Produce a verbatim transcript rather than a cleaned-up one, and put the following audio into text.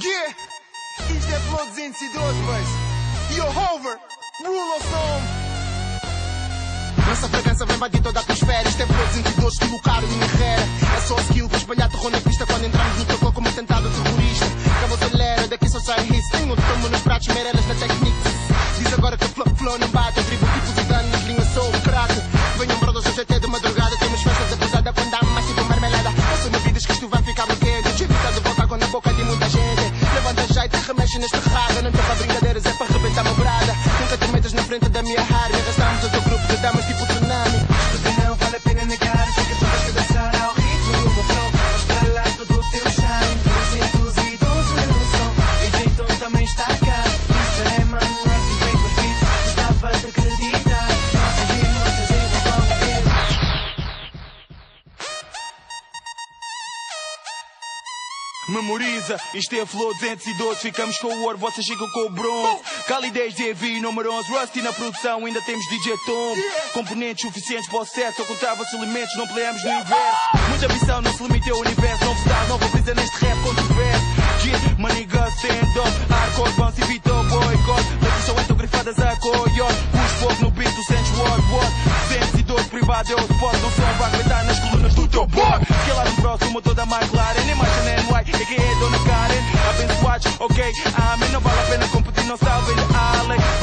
Yeah, isto é Flow duzentos e doze, boys. E o Hover, rule of song. Nossa fragrância vem invadir toda a atmosfera. Isto é Flow duzentos e doze, colocar minha guerra. É só skill para espalhar terror na pista. Quando entramos no teu corpo como atentado terrorista. Cabo acelera, daqui só sai hits. Tenho tomo nos pratos, merelas na técnica. Diz agora que flow, flow não bate. Eu tribo tipos e dano nas linhas, sou um craque. Venham brothers hoje até de madrugada. Temos festas apesadas quando dá mais tipo marmelada. Eu sou vidas que isto vai ficar bloqueado. Te evitar de voltar com na boca de muita gente. Levanta já e te remexe neste raga. Não tem para brincadeiras, é para arrebentar uma brada. Nunca te metas na frente da minha área. Arrastamos o teu grupo de damas tipo tsunami. Porque não vale a pena negar. Sei que tu vais cabeçar ao ritmo do meu flow. Mas para lá todo o teu shine. duzentos e doze no som. E Dayton também está cá. Isso é mano, é que vem por fim. Estava a acreditar. Nossas irmãs desenvolvem. Memoriza, isto é Flow duzentos e doze. Ficamos com o ouro, vocês ficam com o bronze. Calidez D V número onze. Rusty na produção, ainda temos D J Tom. Componentes suficientes para o sucesso. Ocultava-se elementos, não peleamos no inverso. Muita ambição, não se limita ao universo. Novo style, nova brisa neste rap controverso. Yeah, money gun, stand up. Hardcore, bounce, evitou boycott. Letras são autografadas a coiote. Pus fogo no beat, tu sentes what, what. duzentos e doze privado é o spot. Não só vai aguentar nas colunas do teu bot. Que lá no próximo toda mais clara. Nem mais N Y. É que é Dona Karen, abençoados, ok, amém. Não vale a pena competir, não salve ele, Alex.